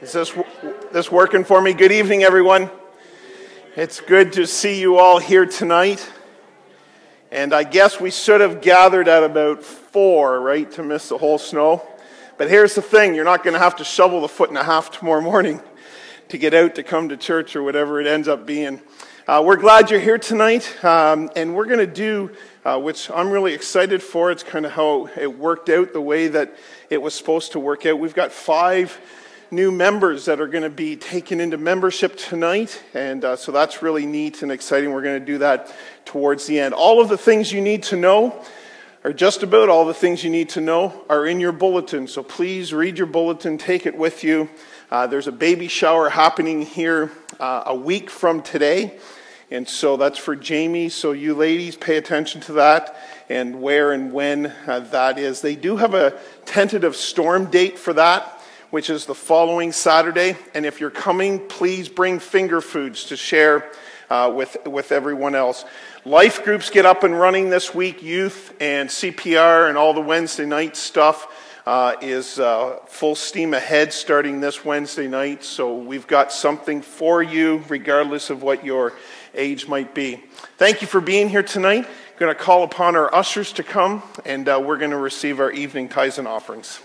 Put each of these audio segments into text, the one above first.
Is this working for me? Good evening, everyone. It's good to see you all here tonight. And I guess we should have gathered at about 4, right, to miss the whole snow. But here's the thing, you're not going to have to shovel the 1.5 feet tomorrow morning to get out to come to church or whatever it ends up being. We're glad you're here tonight, and we're going to do, which I'm really excited for. It's kind of how it worked out, the way that it was supposed to work out. We've got 5 new members that are going to be taken into membership tonight, and so that's really neat and exciting. We're going to do that towards the end. All of the things you need to know, or just about all the things you need to know, are in your bulletin. So please read your bulletin, take it with you. There's a baby shower happening here a week from today, and so that's for Jamie. So you ladies, pay attention to that and where and when that is. They do have a tentative storm date for that, which is the following Saturday. And if you're coming, please bring finger foods to share with everyone else. Life groups get up and running this week. Youth and CPR and all the Wednesday night stuff is full steam ahead starting this Wednesday night. So we've got something for you regardless of what your age might be. Thank you for being here tonight. I'm going to call upon our ushers to come, and we're going to receive our evening tithes and offerings.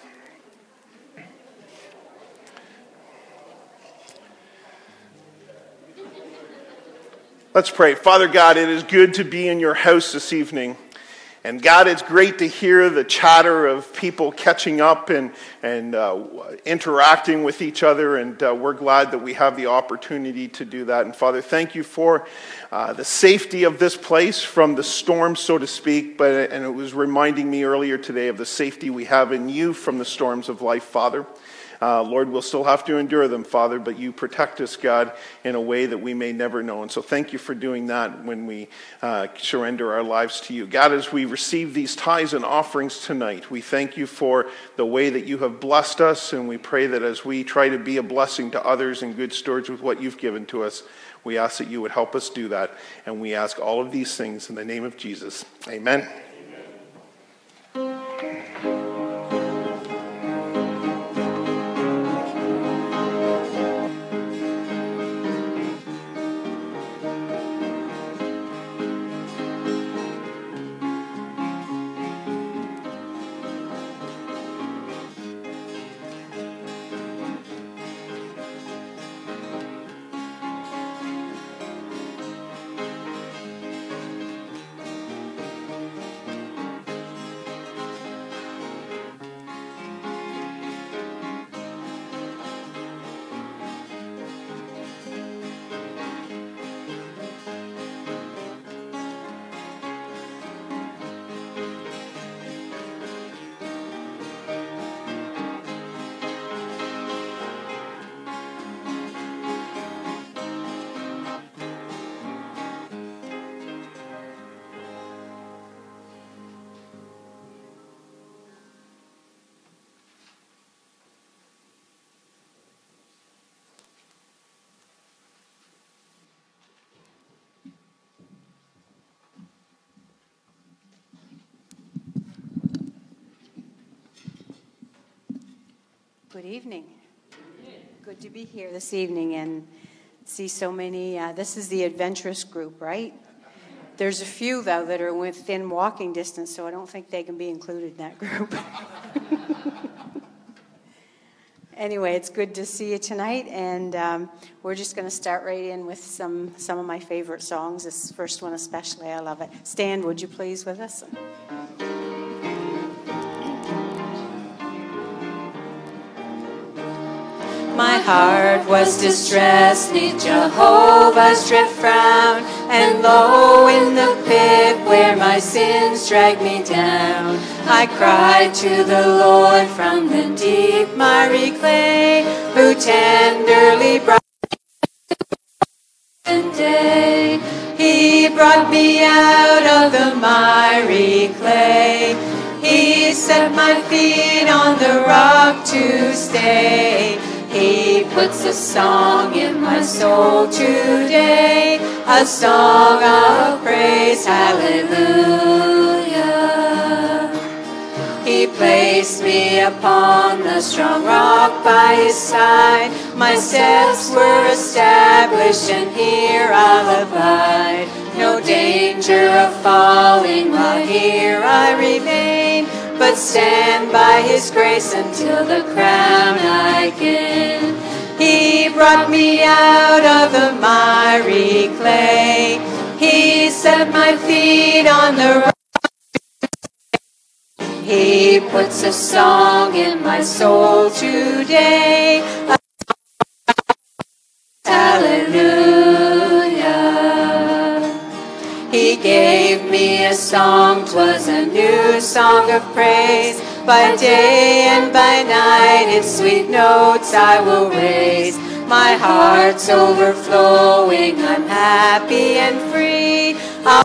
Let's pray. Father God, it is good to be in your house this evening. And God, it's great to hear the chatter of people catching up and interacting with each other. And we're glad that we have the opportunity to do that. And Father, thank you for the safety of this place from the storm, so to speak. And it was reminding me earlier today of the safety we have in you from the storms of life, Father. Lord, we'll still have to endure them, Father, but you protect us, God, in a way that we may never know. And so thank you for doing that when we surrender our lives to you. God, as we receive these tithes and offerings tonight, we thank you for the way that you have blessed us, and we pray that as we try to be a blessing to others and good stewards with what you've given to us, we ask that you would help us do that. And we ask all of these things in the name of Jesus. Amen. Good evening. Good to be here this evening and see so many. This is the adventurous group, right? There's a few, though, that are within walking distance, so I don't think they can be included in that group. Anyway, it's good to see you tonight, and we're just going to start right in with some of my favorite songs. This first one especially, I love it. Stand, would you please, with us? My heart was distressed, neath Jehovah's dread frown, and lo, in the pit where my sins dragged me down, I cried to the Lord from the deep miry clay, who tenderly brought me to day. He brought me out of the miry clay. He set my feet on the rock to stay. He puts a song in my soul today, a song of praise, hallelujah. He He placed me upon the strong rock by his side. My steps were established, and here I'll abide. No danger of falling while here I remain, but stand by his grace until the crown I gain. He brought me out of the miry clay. He set my feet on the rock. He puts a song in my soul today. Hallelujah. He gave me a song, 'twas a new song of praise. By day and by night its sweet notes I will raise. My heart's overflowing, I'm happy and free. I'll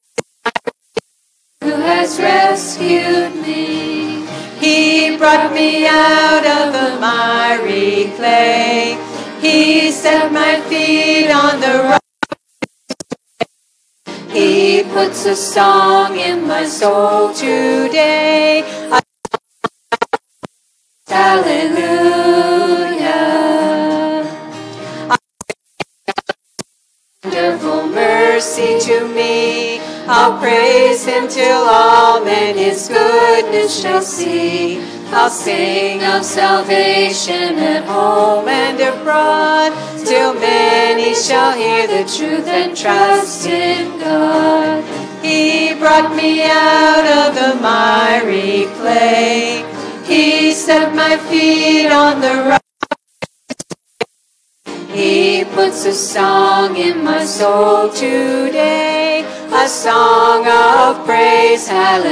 who has rescued me. He brought me out of the miry clay. He set my feet on the rock. He puts a song in my soul today. Hallelujah. Wonderful mercy to me. I'll praise him till all men his goodness shall see. I'll sing of salvation at home and abroad, till many shall hear the truth and trust in God. He brought me out of the miry clay. He set my feet on the rock. He puts a song in my soul today, a song of praise,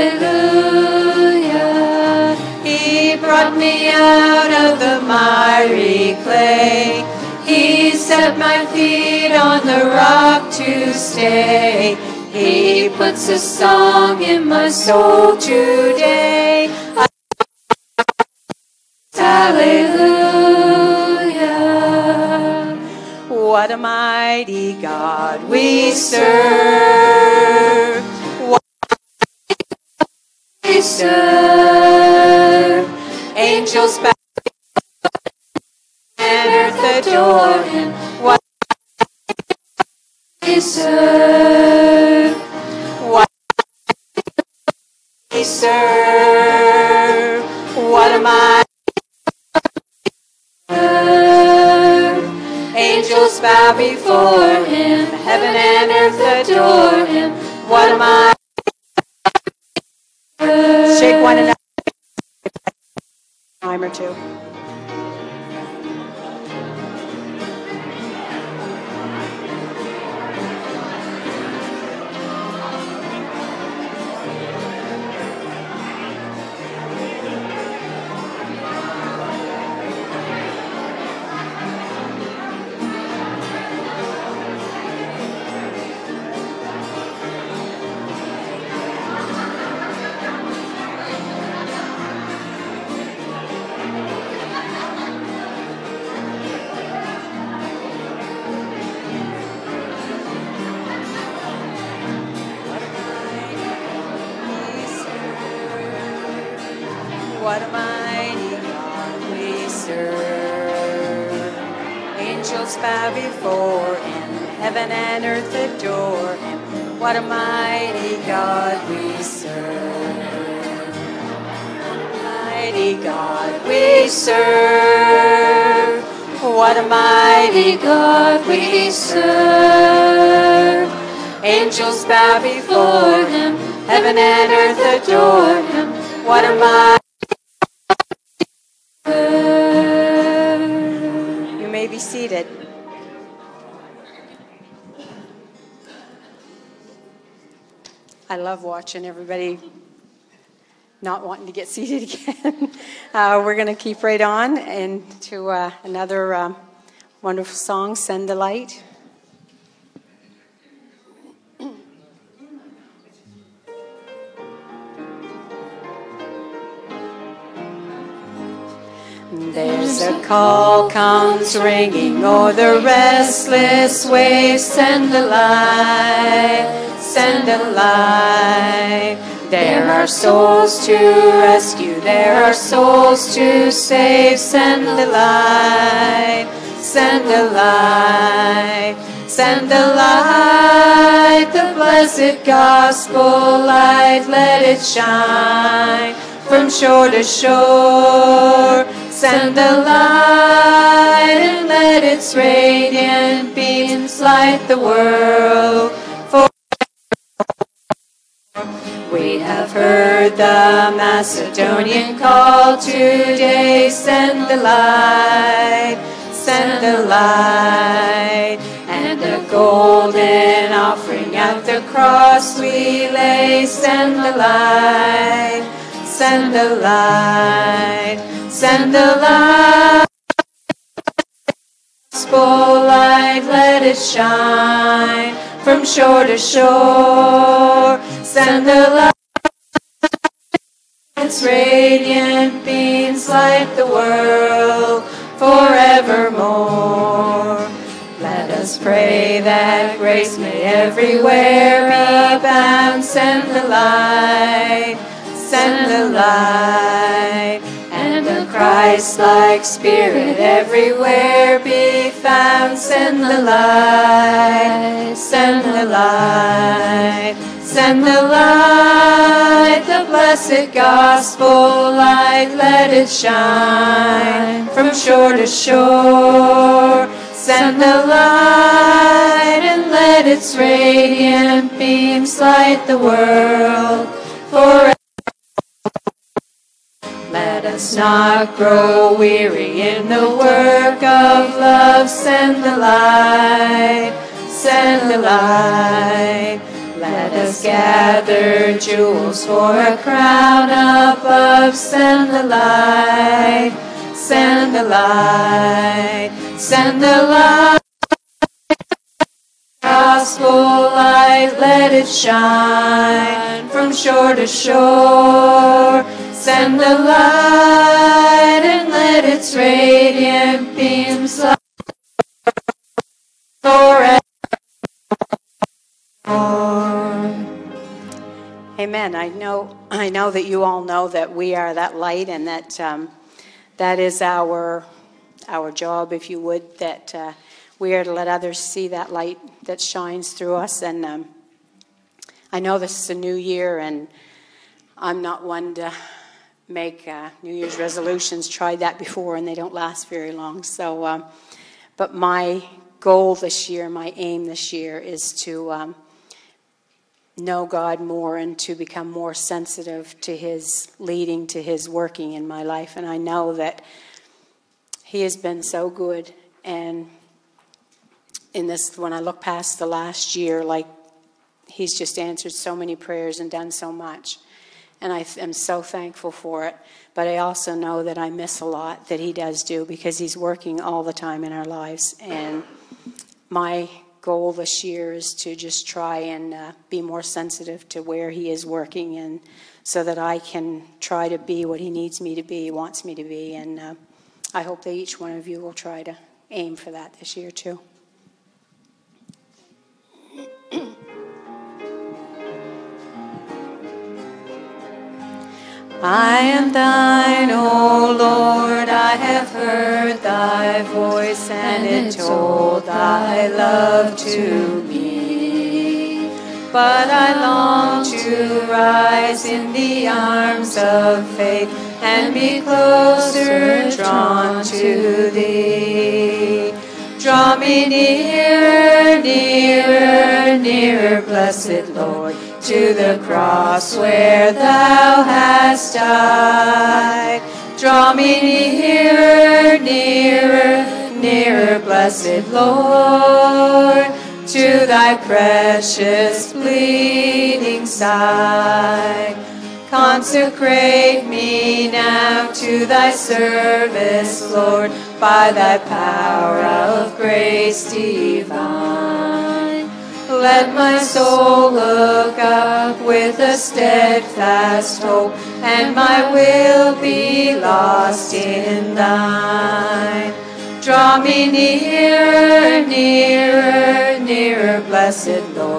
hallelujah. He brought me out of the miry clay. He set my feet on the rock to stay. He puts a song in my soul today, hallelujah. What a mighty God we serve. What we serve. Angels bow and earth adore him. What we serve. What we serve. What a mighty angels bow before him, heaven and earth adore him. What am I? Shake one another. Time or two. What a mighty God we serve. Angels bow before him, heaven and earth adore him. What a mighty God we serve. Mighty God we serve. What a mighty God we serve. Angels bow before him, heaven and earth adore him. What a mighty You may be seated. I love watching everybody not wanting to get seated again. We're going to keep right on into another wonderful song, Send the Light. There's a call comes ringing o'er the restless waves. Send a light, send a light. There are souls to rescue, there are souls to save. Send the light, send the light, send the light, the blessed gospel light. Let it shine from shore to shore. Send the light and let its radiant beams light the world. We have heard the Macedonian call today. Send the light, send the light, and the golden offering at the cross we lay. Send the light, send the light, send the light. Gospel light, let it shine from shore to shore. Send the light, its radiant beams light the world forevermore. Let us pray that grace may everywhere be found. Send the light, send the light, and the Christ-like Spirit everywhere be found. Send the light, send the light, send the light, the blessed gospel light. Let it shine from shore to shore. Send the light and let its radiant beams light the world forever. Let us not grow weary in the work of love. Send the light, send the light. Let us gather jewels for a crown above. Send the light, send the light, send the light. Gospel light, let it shine from shore to shore. Send the light and let its radiant beams light forever. Amen. I know that you all know that we are that light, and that that is our job, if you would, that we are to let others see that light that shines through us. And I know this is a new year, and I'm not one to make New Year's resolutions. Tried that before, and they don't last very long. So, but my goal this year, my aim this year, is to know God more and to become more sensitive to His leading, to His working in my life. And I know that He has been so good. And in this, when I look past the last year, like, He's just answered so many prayers and done so much. And I am so thankful for it. But I also know that I miss a lot that He does do, because He's working all the time in our lives. And my goal this year is to just try and be more sensitive to where He is working, and so that I can try to be what He needs me to be, wants me to be. And I hope that each one of you will try to aim for that this year too. I am thine, O Lord, I have heard thy voice, and it told thy love to me. But I long to rise in the arms of faith and be closer drawn to thee. Draw me nearer, nearer, nearer, blessed Lord, to the cross where thou hast died. Draw me nearer, nearer, nearer, blessed Lord, to thy precious bleeding side. Consecrate me now to thy service, Lord, by thy power of grace divine. Let my soul look up with a steadfast hope, and my will be lost in thine. Draw me nearer, nearer, nearer, blessed Lord,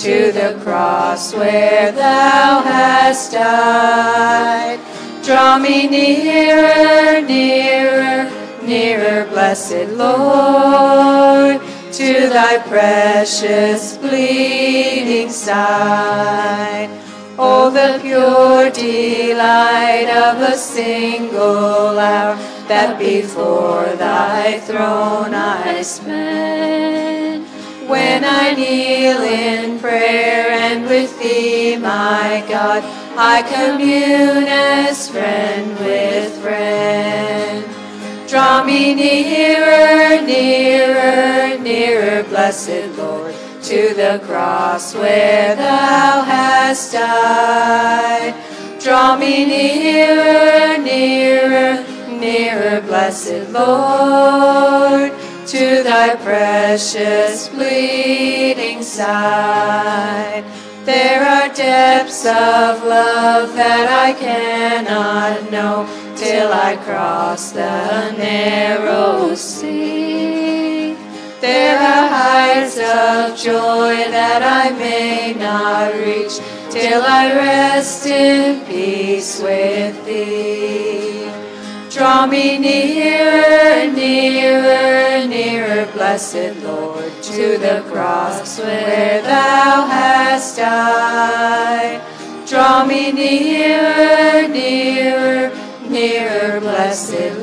to the cross where thou hast died. Draw me nearer, nearer, nearer, blessed Lord, to thy precious bleeding side. Oh, the pure delight of a single hour that before thy throne I spend, when I kneel in prayer and with thee, my God, I commune as friend with friend. Draw me nearer, nearer, nearer, blessed Lord, to the cross where thou hast died. Draw me nearer, nearer, nearer, blessed Lord, to thy precious bleeding side. There are depths of love that I cannot know till I cross the narrow sea. There are heights of joy that I may not reach till I rest in peace with thee. Draw me nearer, nearer, nearer, blessed Lord, to the cross where thou hast died. Draw me nearer, nearer, nearer, blessed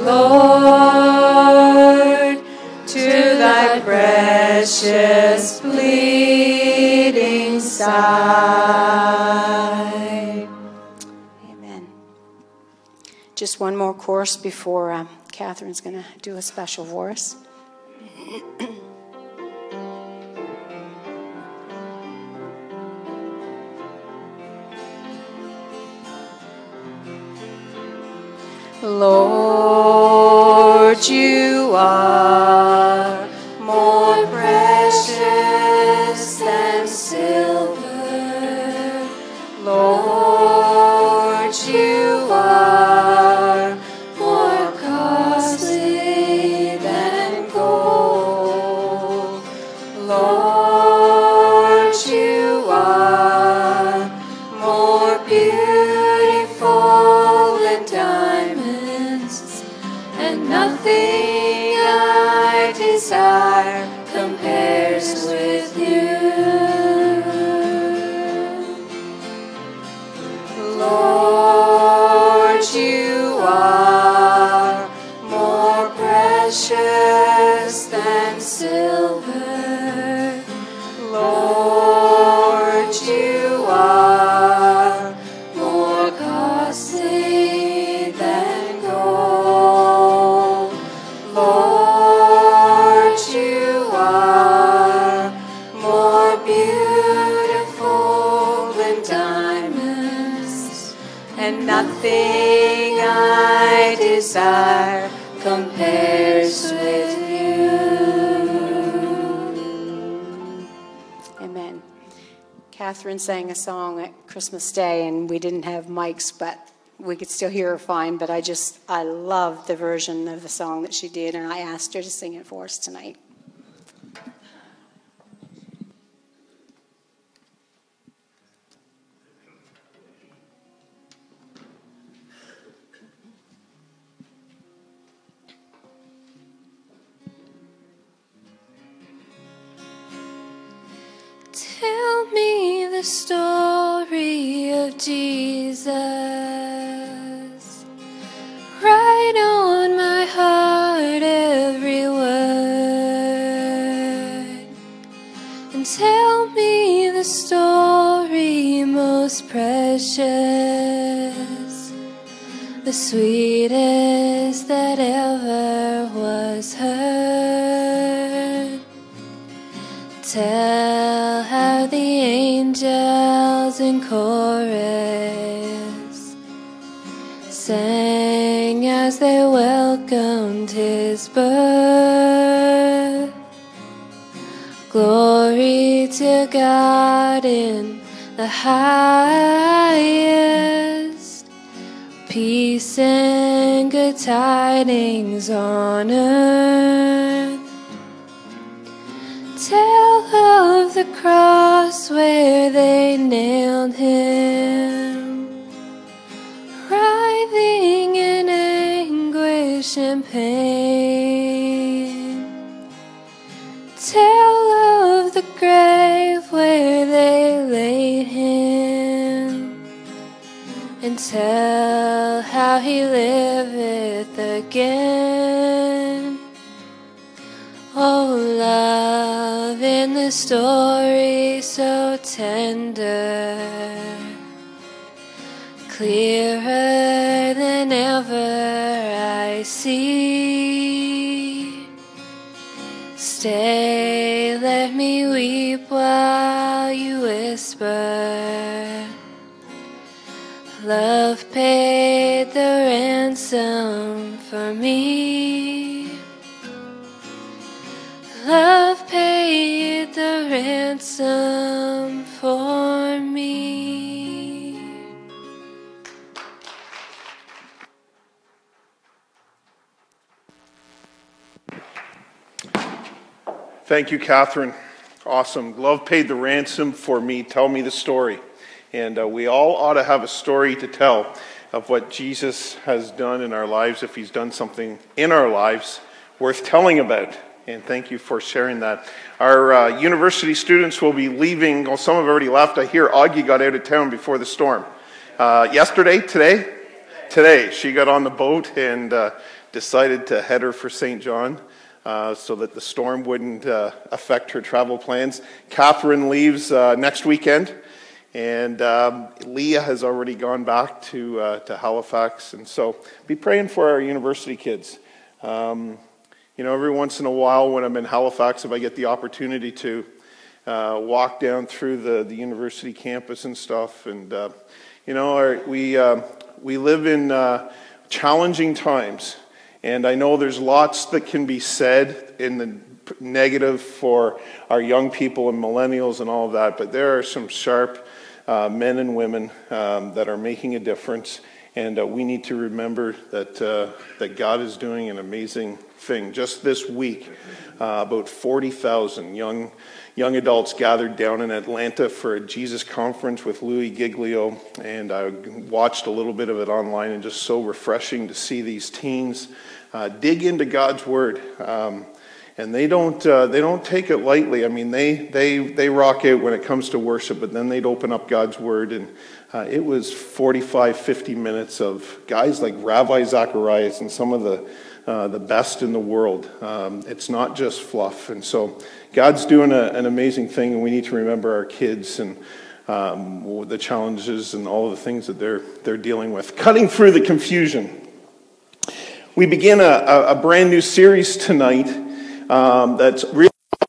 Lord, to thy precious bleeding side. Amen. Just one more course before Catherine's going to do a special for us. Lord, you are more precious than silver. Lord, you are more costly than gold. Lord, you are more beautiful than diamonds, and nothing I desire compares with you. Lord, you are more precious than silver. Lord, you are more costly than gold. Lord, you are more beautiful than diamonds, and nothing I desire compares with you. Amen. Catherine sang a song at Christmas Day, and we didn't have mics, but we could still hear her fine. But I loved the version of the song that she did, and I asked her to sing it for us tonight. Tell me the story of Jesus. Write on my heart every word, and tell me the story most precious, the sweetest that ever was heard. Tell how the angels in chorus sang as they welcomed his birth. Glory to God in the highest, peace and good tidings on earth. Tell of the cross where they nailed him, writhing in anguish and pain. Tell of the grave where they laid him, and tell how he liveth again. Oh, love in the story so tender, clearer than ever I see. Stay, let me weep while you whisper, love paid the ransom for me. Love paid the ransom for me. Thank you, Catherine. Awesome. Love paid the ransom for me. Tell me the story. And we all ought to have a story to tell of what Jesus has done in our lives, if he's done something in our lives worth telling about. And thank you for sharing that. Our university students will be leaving. Well, some have already left. I hear Augie got out of town before the storm. Yesterday? Today? Today. She got on the boat and decided to head her for St. John so that the storm wouldn't affect her travel plans. Catherine leaves next weekend. And Leah has already gone back to Halifax. And so be praying for our university kids. You know, every once in a while when I'm in Halifax, if I get the opportunity to walk down through the university campus and stuff, and you know, we live in challenging times, and I know there's lots that can be said in the negative for our young people and millennials and all of that, but there are some sharp men and women that are making a difference, and we need to remember that God is doing an amazing thing. Just this week, about 40,000 young adults gathered down in Atlanta for a Jesus conference with Louis Giglio, and I watched a little bit of it online, and just so refreshing to see these teens dig into God's Word. And they don't take it lightly. I mean, they rock out when it comes to worship, but then they'd open up God's Word, and it was 45, 50 minutes of guys like Ravi Zacharias and some of the best in the world. It's not just fluff. And so God's doing an amazing thing, and we need to remember our kids and the challenges and all of the things that they're dealing with. Cutting through the confusion. We begin a brand new series tonight that's really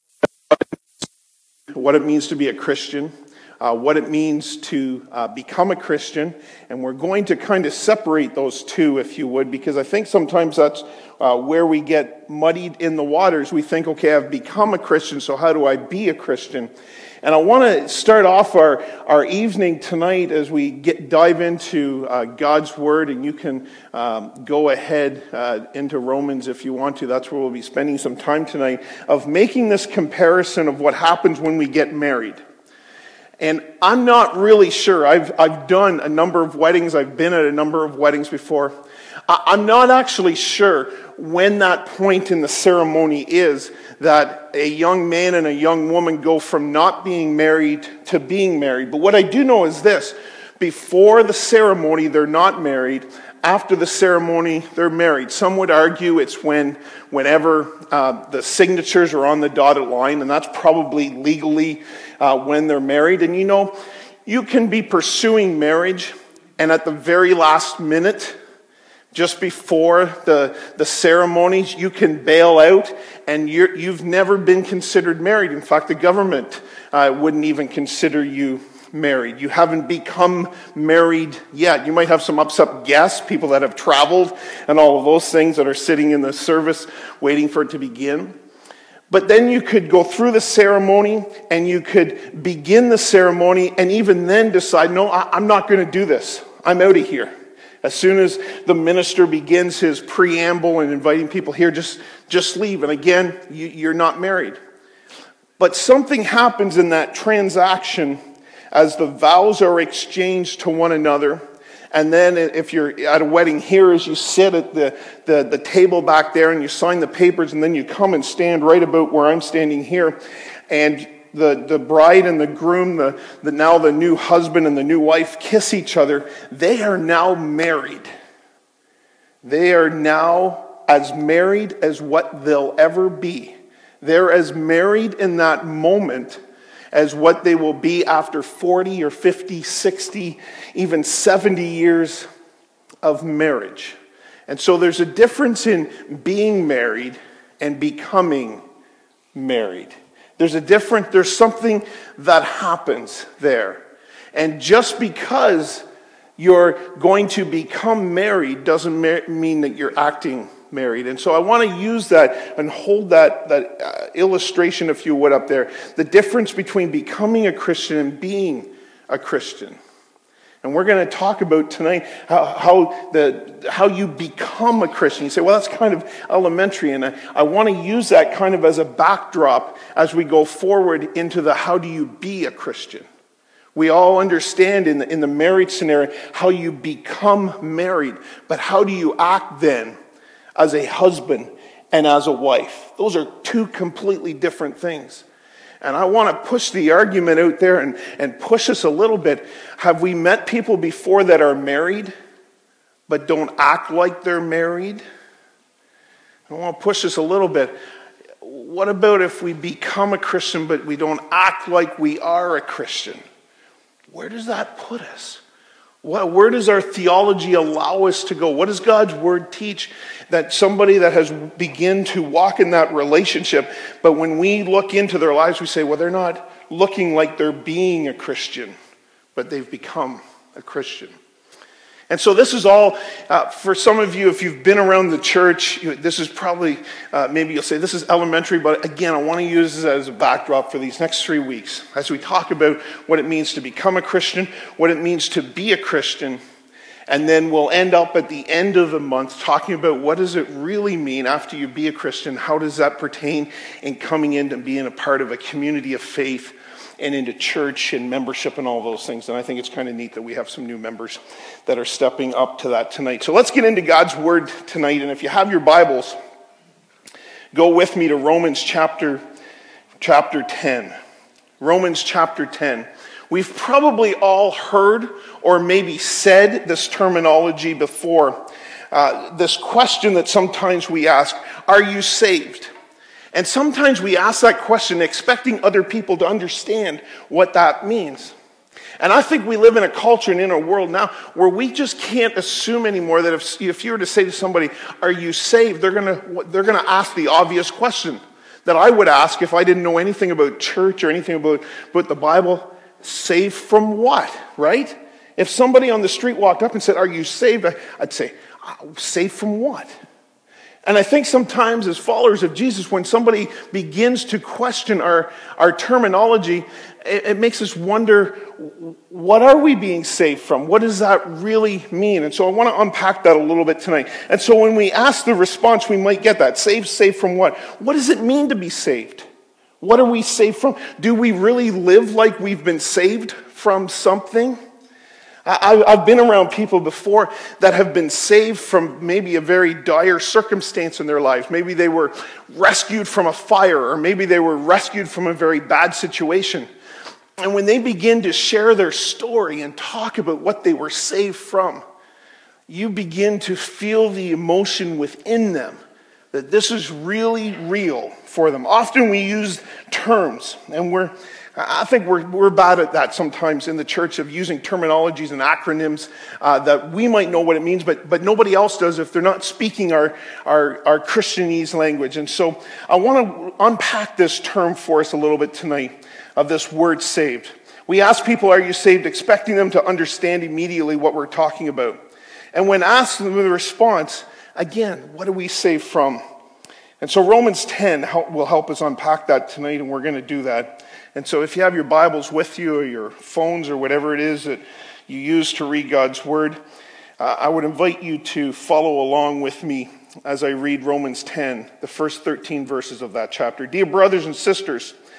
what it means to be a Christian, what it means to become a Christian, and we're going to kind of separate those two, if you would, because I think sometimes that's where we get muddied in the waters. We think, okay, I've become a Christian, so how do I be a Christian? And I want to start off our evening tonight as we dive into God's Word, and you can go ahead into Romans if you want to. That's where we'll be spending some time tonight, of making this comparison of what happens when we get married. And I'm not really sure. I've done a number of weddings. I've been at a number of weddings before. I'm not actually sure when that point in the ceremony is that a young man and a young woman go from not being married to being married. But what I do know is this: before the ceremony, they're not married. After the ceremony, they're married. Some would argue it's whenever the signatures are on the dotted line, and that's probably legally when they're married. And you know, you can be pursuing marriage, and at the very last minute, just before the ceremonies, you can bail out, and you've never been considered married. In fact, the government wouldn't even consider you married. You haven't become married yet. You might have some upset guests, people that have traveled, and all of those things that are sitting in the service waiting for it to begin. But then you could go through the ceremony, and you could begin the ceremony, and even then decide, no, I'm not going to do this. I'm out of here. As soon as the minister begins his preamble and inviting people here, just leave. And again, you're not married. But something happens in that transaction as the vows are exchanged to one another. And then if you're at a wedding here, as you sit at the table back there and you sign the papers, and then you come and stand right about where I'm standing here, and the bride and the groom, now the new husband and the new wife kiss each other, they are now married. They are now as married as what they'll ever be. They're as married in that moment as what they will be after 40 or 50, 60, even 70 years of marriage. And so there's a difference in being married and becoming married. There's something that happens there. And just because you're going to become married doesn't mean that you're acting married. And so I want to use that and hold that illustration, if you would, up there. The difference between becoming a Christian and being a Christian. And we're going to talk about tonight how you become a Christian. You say, well, that's kind of elementary. And I want to use that kind of as a backdrop as we go forward into the how do you be a Christian. We all understand in the marriage scenario how you become married. But how do you act then as a husband and as a wife? Those are two completely different things. And I want to push the argument out there and push us a little bit. Have we met people before that are married but don't act like they're married? I want to push this a little bit. What about if we become a Christian but we don't act like we are a Christian? Where does that put us? Where does our theology allow us to go? What does God's word teach that somebody that has begun to walk in that relationship, but when we look into their lives, we say, well, they're not looking like they're being a Christian, but they've become a Christian. And so this is all, for some of you, if you've been around the church, this is probably, maybe you'll say, this is elementary, but again, I want to use this as a backdrop for these next 3 weeks as we talk about what it means to become a Christian, what it means to be a Christian, and then we'll end up at the end of the month talking about what does it really mean after you be a Christian, how does that pertain in coming in and being a part of a community of faith and into church and membership and all those things. And I think it's kind of neat that we have some new members that are stepping up to that tonight. So let's get into God's word tonight. And if you have your Bibles, go with me to Romans chapter 10. Romans chapter 10. We've probably all heard or maybe said this terminology before. This question that sometimes we ask, are you saved? And sometimes we ask that question expecting other people to understand what that means. And I think we live in a culture and in a world now where we just can't assume anymore that if you were to say to somebody, are you saved? They're gonna ask the obvious question that I would ask if I didn't know anything about church or anything about the Bible. Saved from what, right? If somebody on the street walked up and said, are you saved? I'd say, saved from what? And I think sometimes as followers of Jesus, when somebody begins to question our terminology, it makes us wonder, what are we being saved from? What does that really mean? And so I want to unpack that a little bit tonight. And so when we ask the response, we might get that. Saved from what? What does it mean to be saved? What are we saved from? Do we really live like we've been saved from something? I've been around people before that have been saved from maybe a very dire circumstance in their lives. Maybe they were rescued from a fire, or maybe they were rescued from a very bad situation. And when they begin to share their story and talk about what they were saved from, you begin to feel the emotion within them that this is really real for them. Often we use terms, and I think we're bad at that sometimes in the church, of using terminologies and acronyms that we might know what it means, but nobody else does if they're not speaking our Christianese language. And so I want to unpack this term for us a little bit tonight, of this word saved. We ask people, are you saved, expecting them to understand immediately what we're talking about. And when asked with a response, again, what are we saved from? And so Romans 10 will help us unpack that tonight, and we're going to do that. And so if you have your Bibles with you, or your phones, or whatever it is that you use to read God's Word, I would invite you to follow along with me as I read Romans 10, the first 13 verses of that chapter. Dear brothers and sisters,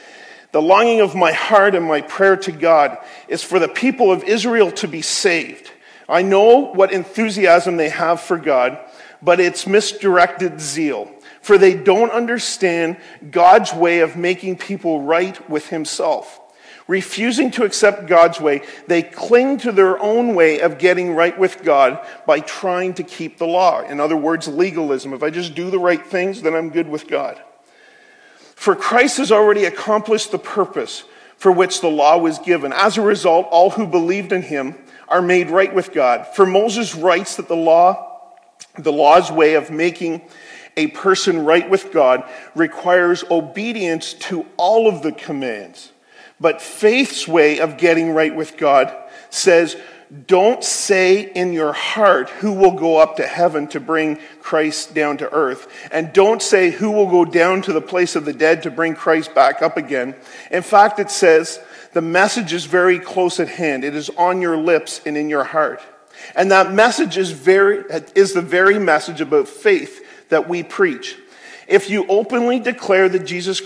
The longing of my heart and my prayer to God is for the people of Israel to be saved. I know what enthusiasm they have for God, but it's misdirected zeal. For they don't understand God's way of making people right with himself. Refusing to accept God's way, they cling to their own way of getting right with God by trying to keep the law. In other words, legalism. If I just do the right things, then I'm good with God. For Christ has already accomplished the purpose for which the law was given. As a result, all who believed in him are made right with God. For Moses writes that the law's way of making a person right with God requires obedience to all of the commands. But faith's way of getting right with God says, don't say in your heart who will go up to heaven to bring Christ down to earth. And don't say who will go down to the place of the dead to bring Christ back up again. In fact, it says the message is very close at hand. It is on your lips and in your heart. And that message is the very message about faith that we preach. If you openly declare that Jesus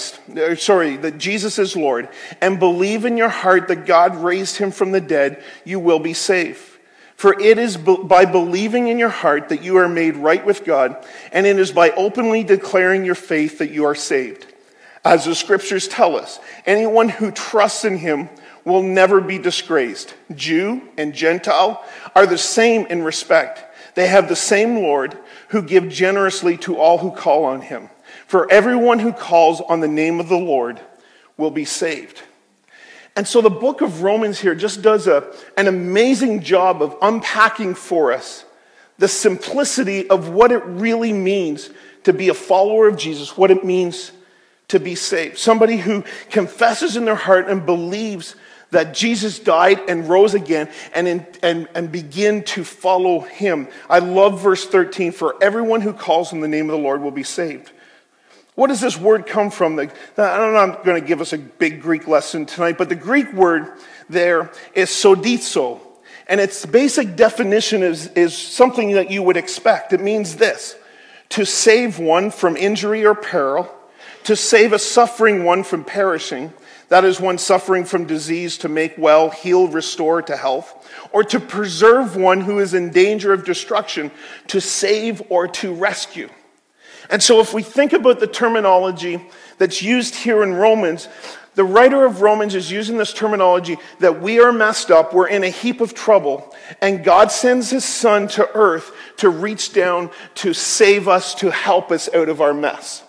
is Lord, and believe in your heart that God raised him from the dead, you will be saved. For it is by believing in your heart that you are made right with God, and it is by openly declaring your faith that you are saved. As the scriptures tell us, anyone who trusts in him will never be disgraced. Jew and Gentile are the same in respect. They have the same Lord who gives generously to all who call on him. For everyone who calls on the name of the Lord will be saved. And so the book of Romans here just does an amazing job of unpacking for us the simplicity of what it really means to be a follower of Jesus, what it means to be saved. Somebody who confesses in their heart and believes that Jesus died and rose again and begin to follow him. I love verse 13. For everyone who calls on the name of the Lord will be saved. What does this word come from? I'm not going to give us a big Greek lesson tonight, but the Greek word there is sodizo. And its basic definition is something that you would expect. It means this: to save one from injury or peril, to save a suffering one from perishing, that is, one suffering from disease, to make well, heal, restore to health, or to preserve one who is in danger of destruction, to save or to rescue. And so if we think about the terminology that's used here in Romans, the writer of Romans is using this terminology that we are messed up, we're in a heap of trouble, and God sends his son to earth to reach down, to save us, to help us out of our mess.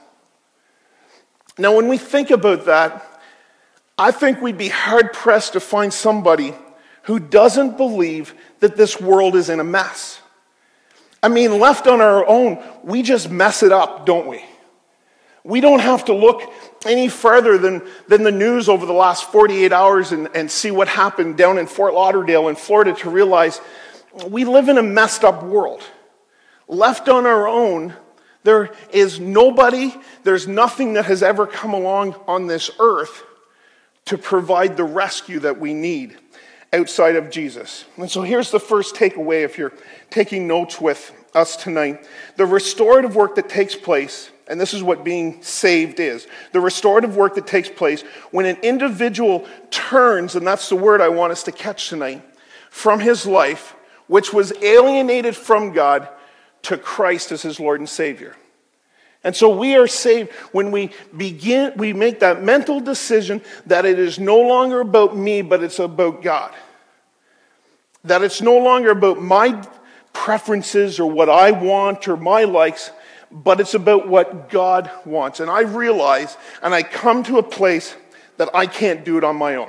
Now when we think about that, I think we'd be hard-pressed to find somebody who doesn't believe that this world is in a mess. I mean, left on our own, we just mess it up, don't we? We don't have to look any further than the news over the last 48 hours and see what happened down in Fort Lauderdale in Florida to realize we live in a messed up world. Left on our own, there is nobody, there's nothing that has ever come along on this earth to provide the rescue that we need outside of Jesus. And so here's the first takeaway if you're taking notes with us tonight. The restorative work that takes place, and this is what being saved is, the restorative work that takes place when an individual turns, and that's the word I want us to catch tonight, from his life, which was alienated from God, to Christ as his Lord and Savior. And so we are saved when we make that mental decision that it is no longer about me, but it's about God. That it's no longer about my preferences or what I want or my likes, but it's about what God wants. And I realize, and I come to a place that I can't do it on my own.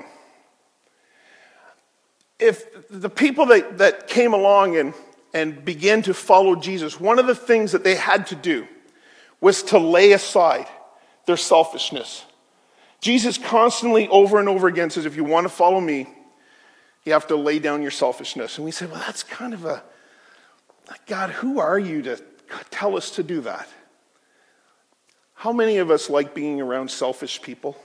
If the people that came along and began to follow Jesus, one of the things that they had to do was to lay aside their selfishness. Jesus constantly, over and over again, says, if you want to follow me, you have to lay down your selfishness. And we say, well, that's kind of God, who are you to tell us to do that? How many of us like being around selfish people?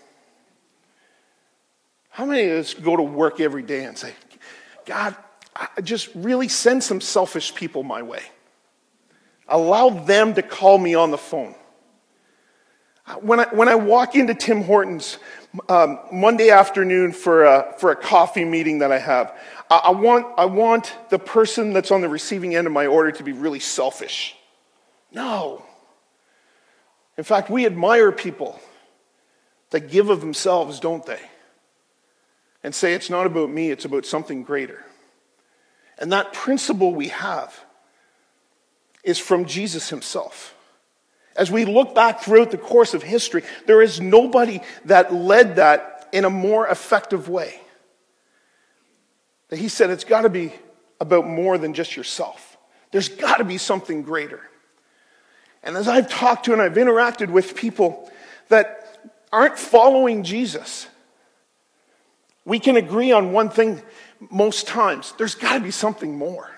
How many of us go to work every day and say, God, just really send some selfish people my way. Allow them to call me on the phone. When I walk into Tim Hortons, Monday afternoon for a coffee meeting that I have. I want the person that's on the receiving end of my order to be really selfish. No. In fact, we admire people that give of themselves, don't they? And say, it's not about me, it's about something greater. And that principle we have is from Jesus himself. As we look back throughout the course of history, there is nobody that led that in a more effective way. That he said it's got to be about more than just yourself. There's got to be something greater. And as I've talked to and I've interacted with people that aren't following Jesus, we can agree on one thing most times. There's got to be something more.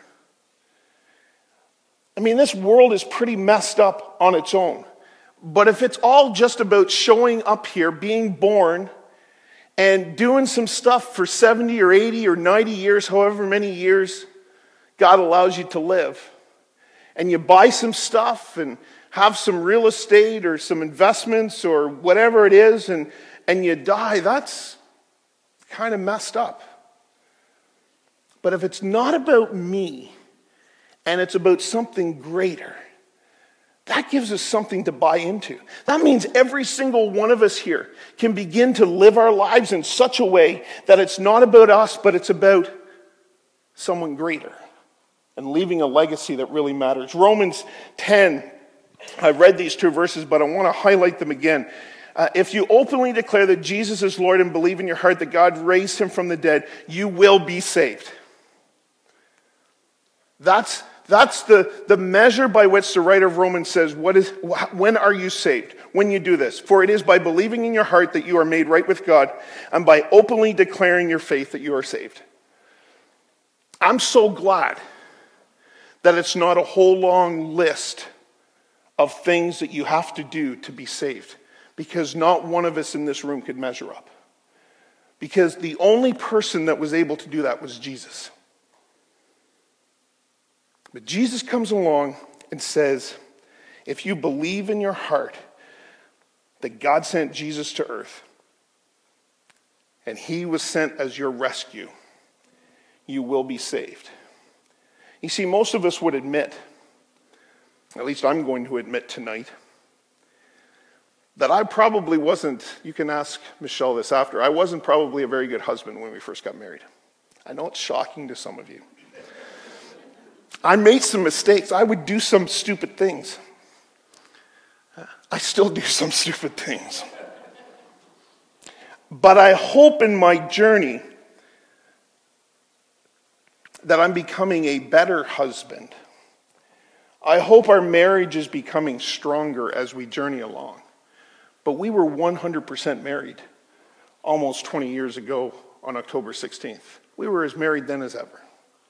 I mean, this world is pretty messed up on its own. But if it's all just about showing up here, being born, and doing some stuff for 70 or 80 or 90 years, however many years God allows you to live, and you buy some stuff and have some real estate or some investments or whatever it is, and you die, that's kind of messed up. But if it's not about me, and it's about something greater, that gives us something to buy into. That means every single one of us here can begin to live our lives in such a way that it's not about us, but it's about someone greater and leaving a legacy that really matters. Romans 10, I've read these two verses, but I want to highlight them again. If you openly declare that Jesus is Lord and believe in your heart that God raised him from the dead, you will be saved. That's the measure by which the writer of Romans says, when are you saved? When you do this. For it is by believing in your heart that you are made right with God, and by openly declaring your faith that you are saved. I'm so glad that it's not a whole long list of things that you have to do to be saved, because not one of us in this room could measure up. Because the only person that was able to do that was Jesus. But Jesus comes along and says, if you believe in your heart that God sent Jesus to earth, and he was sent as your rescue, you will be saved. You see, most of us would admit, at least I'm going to admit tonight, that I probably wasn't, you can ask Michelle this after, I wasn't probably a very good husband when we first got married. I know it's shocking to some of you. I made some mistakes. I would do some stupid things. I still do some stupid things. But I hope in my journey that I'm becoming a better husband. I hope our marriage is becoming stronger as we journey along. But we were 100% married almost 20 years ago on October 16th. We were as married then as ever.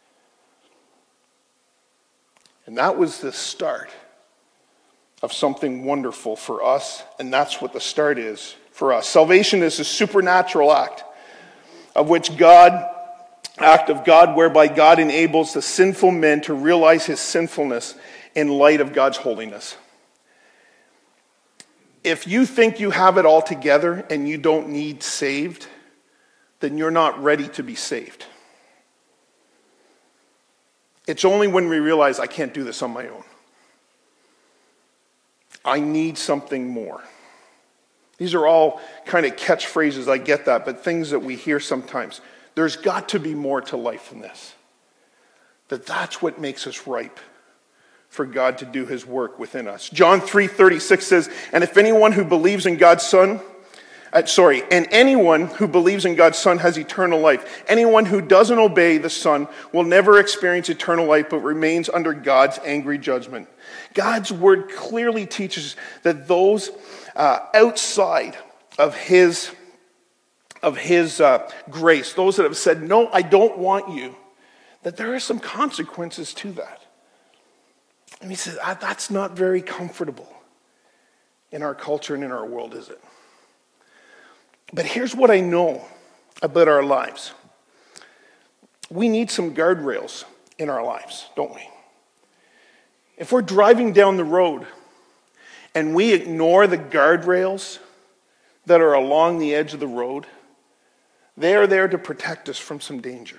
And that was the start of something wonderful for us, and that's what the start is for us. Salvation is a supernatural act of God whereby God enables the sinful man to realize his sinfulness in light of God's holiness. If you think you have it all together and you don't need saved, then you're not ready to be saved. It's only when we realize I can't do this on my own. I need something more. These are all kind of catchphrases, I get that, but things that we hear sometimes. There's got to be more to life than this. That's what makes us ripe for God to do his work within us. John 3:36 says, and anyone who believes in God's Son has eternal life. Anyone who doesn't obey the Son will never experience eternal life, but remains under God's angry judgment. God's word clearly teaches that those outside of his grace, those that have said, no, I don't want you, that there are some consequences to that. And he says, that's not very comfortable in our culture and in our world, is it? But here's what I know about our lives. We need some guardrails in our lives, don't we? If we're driving down the road and we ignore the guardrails that are along the edge of the road, they are there to protect us from some danger.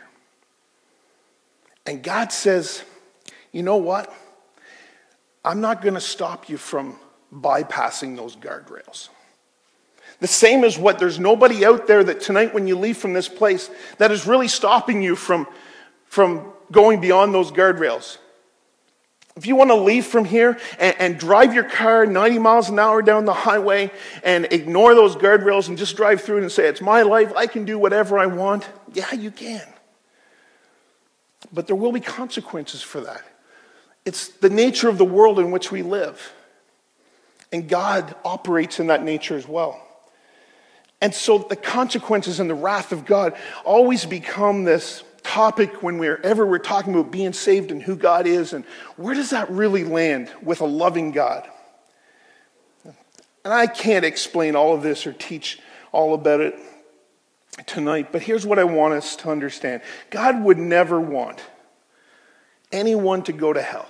And God says, you know what? I'm not going to stop you from bypassing those guardrails. The same as what there's nobody out there that tonight when you leave from this place that is really stopping you from going beyond those guardrails. If you want to leave from here and drive your car 90 miles an hour down the highway and ignore those guardrails and just drive through it and say, it's my life, I can do whatever I want, yeah, you can. But there will be consequences for that. It's the nature of the world in which we live. And God operates in that nature as well. And so the consequences and the wrath of God always become this topic whenever we're talking about being saved and who God is, and where does that really land with a loving God? And I can't explain all of this or teach all about it tonight, but here's what I want us to understand. God would never want anyone to go to hell.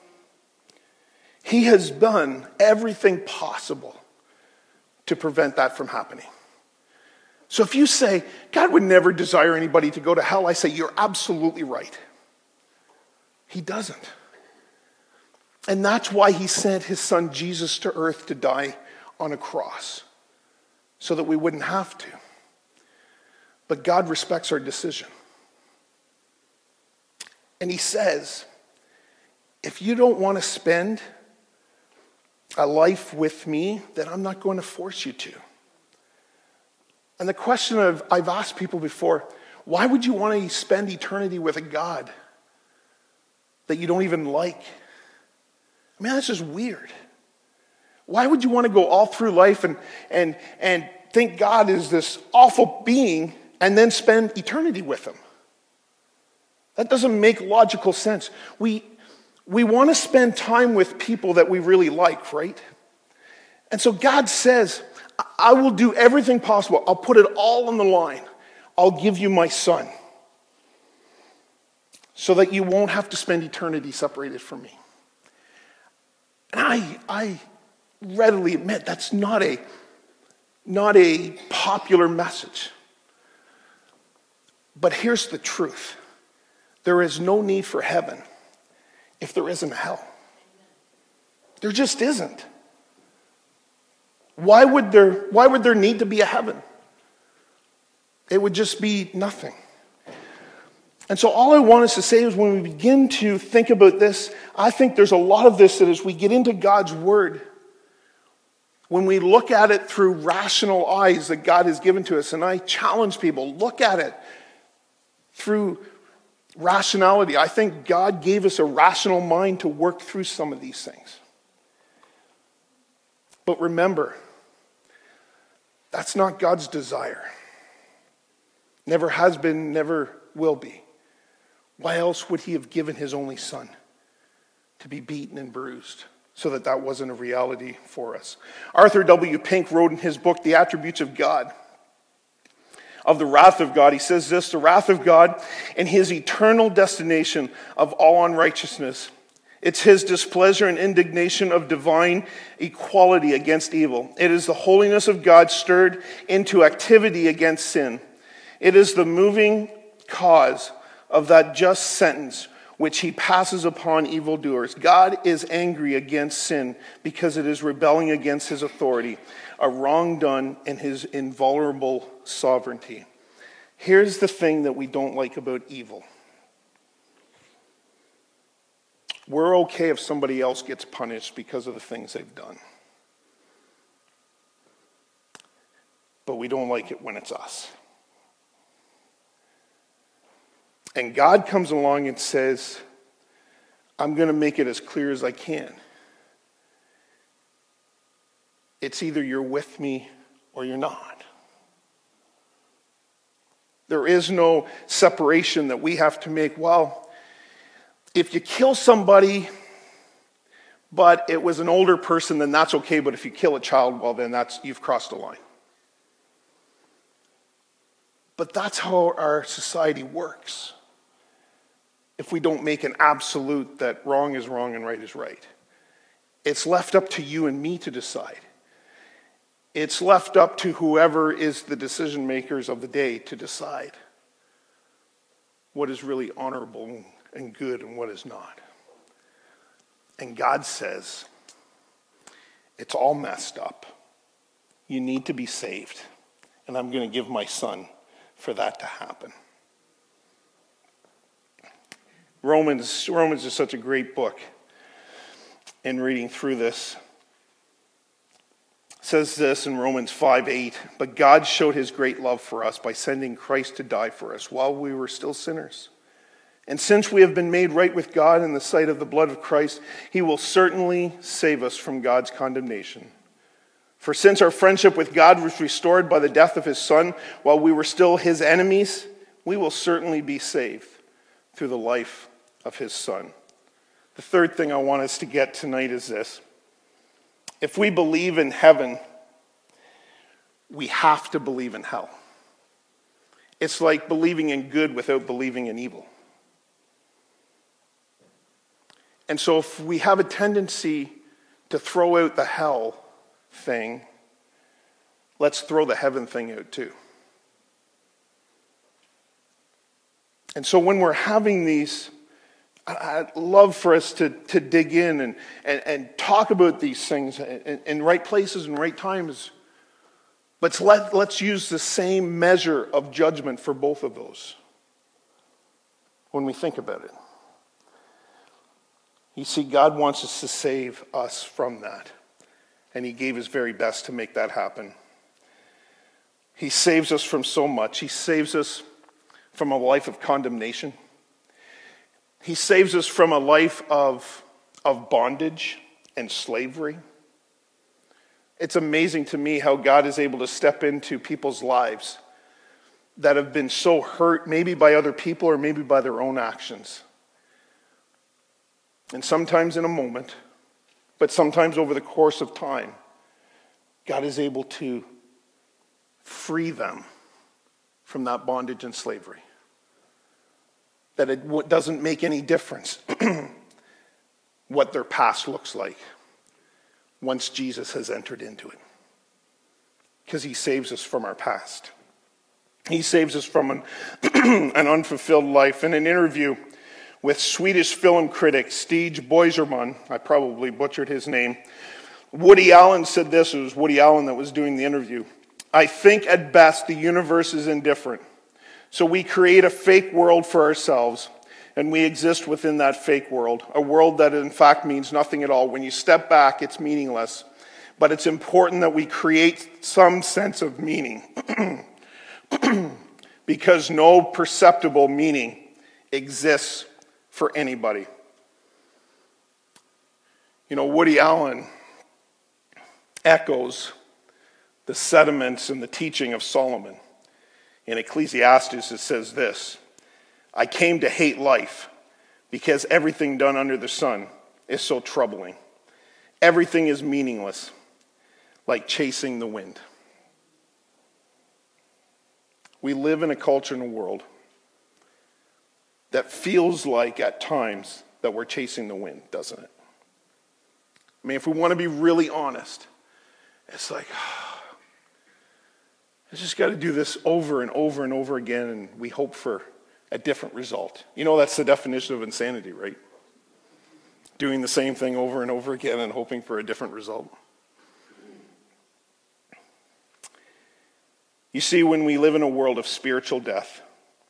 He has done everything possible to prevent that from happening. So if you say, God would never desire anybody to go to hell, I say, you're absolutely right. He doesn't. And that's why he sent his son Jesus to earth to die on a cross, so that we wouldn't have to. But God respects our decision. And he says, if you don't want to spend a life with me, then I'm not going to force you to. And the question I've asked people before, why would you want to spend eternity with a God that you don't even like? I mean, that's just weird. Why would you want to go all through life and think God is this awful being and then spend eternity with him? That doesn't make logical sense. We want to spend time with people that we really like, right? And so God says, I will do everything possible. I'll put it all on the line. I'll give you my son so that you won't have to spend eternity separated from me. And I readily admit that's not a popular message. But here's the truth. There is no need for heaven if there isn't a hell. There just isn't. Why would there need to be a heaven? It would just be nothing. And so all I want us to say is when we begin to think about this, I think there's a lot of this that as we get into God's word, when we look at it through rational eyes that God has given to us, and I challenge people, look at it through rationality. I think God gave us a rational mind to work through some of these things. But remember, that's not God's desire. Never has been, never will be. Why else would he have given his only son to be beaten and bruised so that that wasn't a reality for us? Arthur W. Pink wrote in his book, The Attributes of God, of the wrath of God. He says this, the wrath of God and his eternal destination of all unrighteousness. It's his displeasure and indignation of divine equality against evil. It is the holiness of God stirred into activity against sin. It is the moving cause of that just sentence which he passes upon evildoers. God is angry against sin because it is rebelling against his authority, a wrong done in his invulnerable sovereignty. Here's the thing that we don't like about evil. We're okay if somebody else gets punished because of the things they've done. But we don't like it when it's us. And God comes along and says, I'm going to make it as clear as I can. It's either you're with me or you're not. There is no separation that we have to make. Well, if you kill somebody, but it was an older person, then that's okay. But if you kill a child, well, then you've crossed a line. But that's how our society works. If we don't make an absolute that wrong is wrong and right is right. It's left up to you and me to decide. It's left up to whoever is the decision makers of the day to decide what is really honorable and good and what is not. And God says, it's all messed up. You need to be saved. And I'm going to give my son for that to happen. Romans is such a great book. In reading through this, it says this in Romans 5:8, but God showed his great love for us by sending Christ to die for us while we were still sinners. And since we have been made right with God in the sight of the blood of Christ, he will certainly save us from God's condemnation. For since our friendship with God was restored by the death of his Son while we were still his enemies, we will certainly be saved through the life of his Son. The third thing I want us to get tonight is this. If we believe in heaven, we have to believe in hell. It's like believing in good without believing in evil. And so if we have a tendency to throw out the hell thing, let's throw the heaven thing out too. And so when we're having these, I'd love for us to dig in and talk about these things in right places and right times. But let's use the same measure of judgment for both of those when we think about it. You see, God wants us to save us from that. And he gave his very best to make that happen. He saves us from so much. He saves us from a life of condemnation. He saves us from a life of bondage and slavery. It's amazing to me how God is able to step into people's lives that have been so hurt, maybe by other people or maybe by their own actions. And sometimes in a moment, but sometimes over the course of time, God is able to free them from that bondage and slavery. That it doesn't make any difference what their past looks like once Jesus has entered into it. Because he saves us from our past. He saves us from an unfulfilled life. In an interview with Swedish film critic Stig Boiserman, I probably butchered his name, Woody Allen said this. It was Woody Allen that was doing the interview. I think at best the universe is indifferent. So we create a fake world for ourselves, and we exist within that fake world, a world that in fact means nothing at all. When you step back, it's meaningless. But it's important that we create some sense of meaning because no perceptible meaning exists for anybody. You know, Woody Allen echoes the sentiments and the teaching of Solomon. In Ecclesiastes, it says this, I came to hate life because everything done under the sun is so troubling. Everything is meaningless, like chasing the wind. We live in a culture and a world that feels like at times that we're chasing the wind, doesn't it? I mean, if we want to be really honest, it's like, I just got to do this over and over and over again, and we hope for a different result. You know, that's the definition of insanity, right? Doing the same thing over and over again and hoping for a different result. You see, when we live in a world of spiritual death,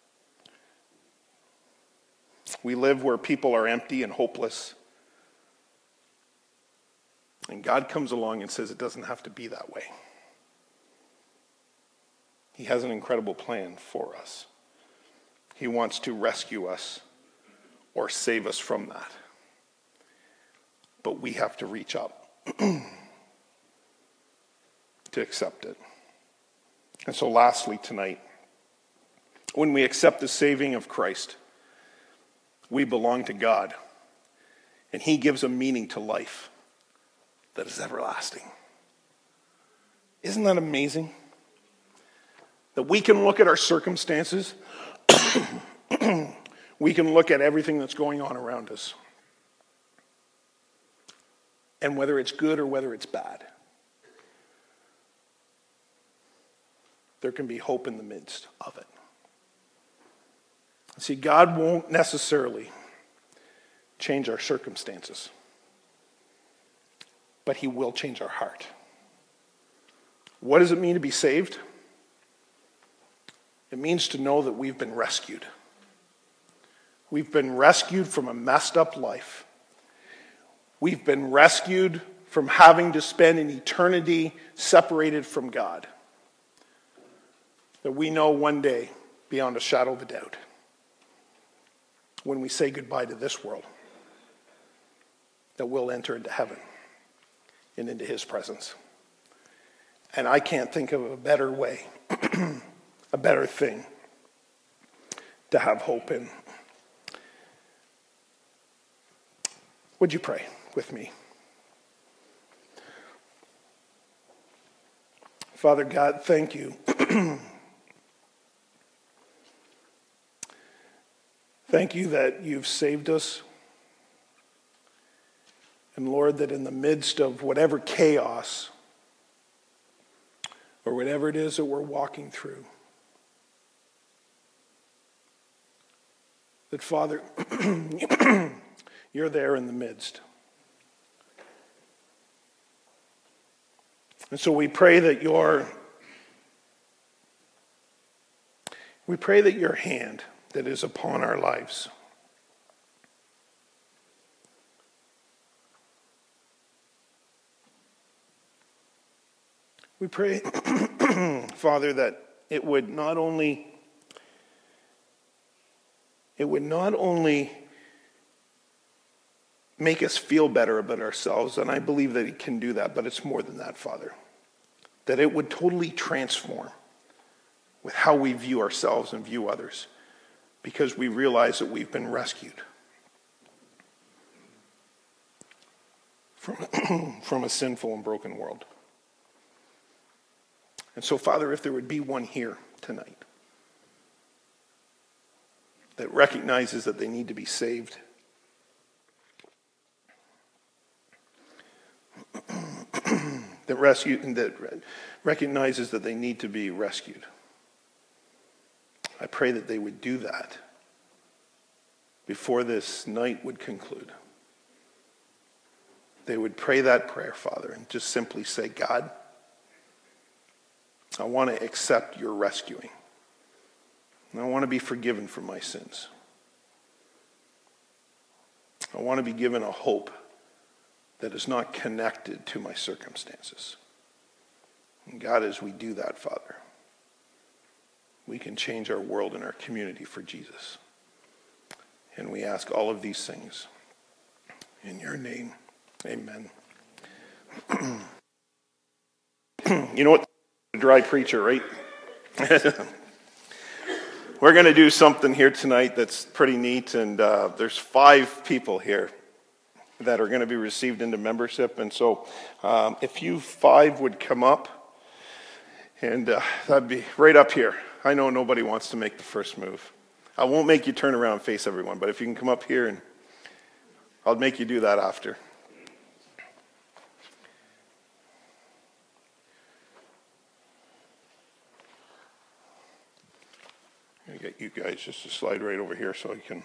we live where people are empty and hopeless. And God comes along and says it doesn't have to be that way. He has an incredible plan for us. He wants to rescue us or save us from that. But we have to reach up to accept it. And so lastly tonight, when we accept the saving of Christ, we belong to God. And he gives a meaning to life that is everlasting. Isn't that amazing? That we can look at our circumstances, we can look at everything that's going on around us, and whether it's good or whether it's bad, there can be hope in the midst of it. See, God won't necessarily change our circumstances, but he will change our heart. What does it mean to be saved? It means to know that we've been rescued. We've been rescued from a messed up life. We've been rescued from having to spend an eternity separated from God. That we know one day, beyond a shadow of a doubt, when we say goodbye to this world, that we'll enter into heaven and into his presence. And I can't think of a better way, a better thing to have hope in. Would you pray with me? Father God, thank you. Thank you that you've saved us. And Lord, that in the midst of whatever chaos or whatever it is that we're walking through, that Father, you're there in the midst. And so we pray that your hand that is upon our lives we pray, Father, that it would not only make us feel better about ourselves, and I believe that it can do that, but it's more than that, Father. That it would totally transform with how we view ourselves and view others, because we realize that we've been rescued from a sinful and broken world. And so, Father, if there would be one here tonight that recognizes that they need to be saved, that recognizes that they need to be rescued, I pray that they would do that before this night would conclude. They would pray that prayer, Father, and just simply say, God, I want to accept your rescuing. And I want to be forgiven for my sins. I want to be given a hope that is not connected to my circumstances. And God, as we do that, Father, we can change our world and our community for Jesus. And we ask all of these things in your name. Amen. You know what? A dry preacher, right? We're going to do something here tonight that's pretty neat, and there's 5 people here that are going to be received into membership, and so if you 5 would come up, and that'd be right up here. I know nobody wants to make the first move. I won't make you turn around and face everyone, but if you can come up here, and I'll make you do that after. I'm going to get you guys just to slide right over here so I can...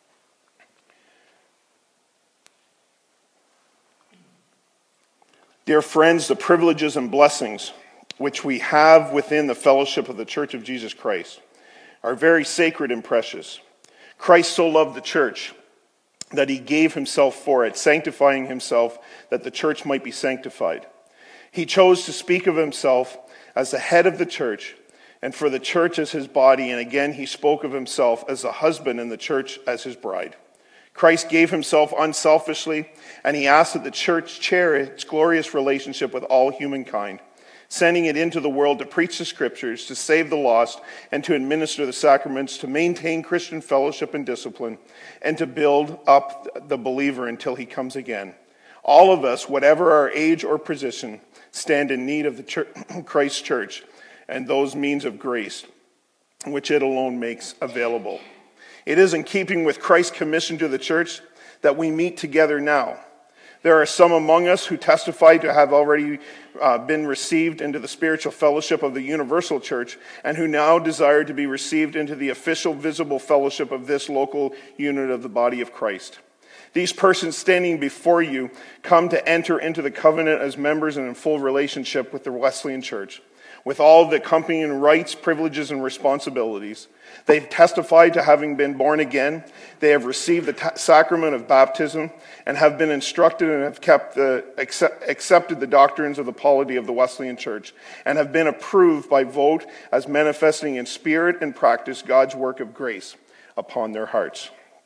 Dear friends, the privileges and blessings which we have within the fellowship of the Church of Jesus Christ are very sacred and precious. Christ so loved the church that he gave himself for it, sanctifying himself that the church might be sanctified. He chose to speak of himself as the head of the church, and for the church as his body, and again he spoke of himself as the husband and the church as his bride. Christ gave himself unselfishly, and he asked that the church cherish its glorious relationship with all humankind, sending it into the world to preach the scriptures, to save the lost, and to administer the sacraments, to maintain Christian fellowship and discipline, and to build up the believer until he comes again. All of us, whatever our age or position, stand in need of the Christ church and those means of grace which it alone makes available. It is in keeping with Christ's commission to the church that we meet together now. There are some among us who testify to have already been received into the spiritual fellowship of the universal church and who now desire to be received into the official visible fellowship of this local unit of the body of Christ. These persons standing before you come to enter into the covenant as members and in full relationship with the Wesleyan Church, with all the accompanying rights, privileges, and responsibilities. They've testified to having been born again. They have received the sacrament of baptism and have been instructed and have accepted the doctrines of the polity of the Wesleyan Church and have been approved by vote as manifesting in spirit and practice God's work of grace upon their hearts.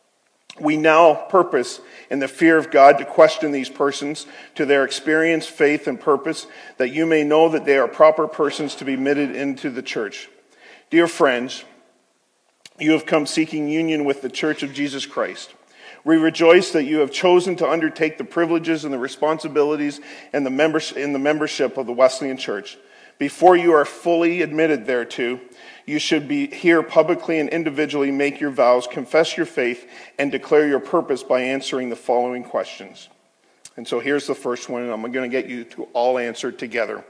We now purpose in the fear of God to question these persons to their experience, faith, and purpose, that you may know that they are proper persons to be admitted into the church. Dear friends, you have come seeking union with the Church of Jesus Christ. We rejoice that you have chosen to undertake the privileges and the responsibilities in the membership of the Wesleyan Church. Before you are fully admitted thereto, you should be here publicly and individually make your vows, confess your faith, and declare your purpose by answering the following questions. And so here's the first one, and I'm going to get you to all answer together.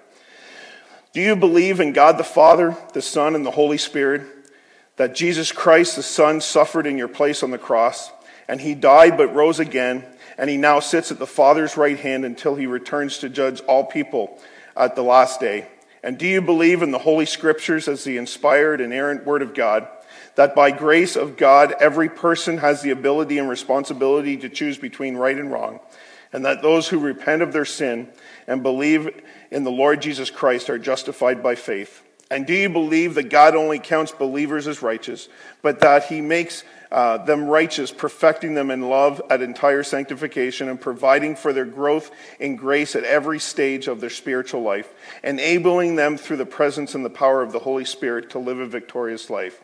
Do you believe in God the Father, the Son, and the Holy Spirit, that Jesus Christ, the Son, suffered in your place on the cross, and he died but rose again, and he now sits at the Father's right hand until he returns to judge all people at the last day? And do you believe in the Holy Scriptures as the inspired and inerrant Word of God, that by grace of God every person has the ability and responsibility to choose between right and wrong, and that those who repent of their sin and believe in the Lord Jesus Christ are justified by faith? And do you believe that God only counts believers as righteous, but that he makes them righteous, perfecting them in love at entire sanctification and providing for their growth in grace at every stage of their spiritual life, enabling them through the presence and the power of the Holy Spirit to live a victorious life?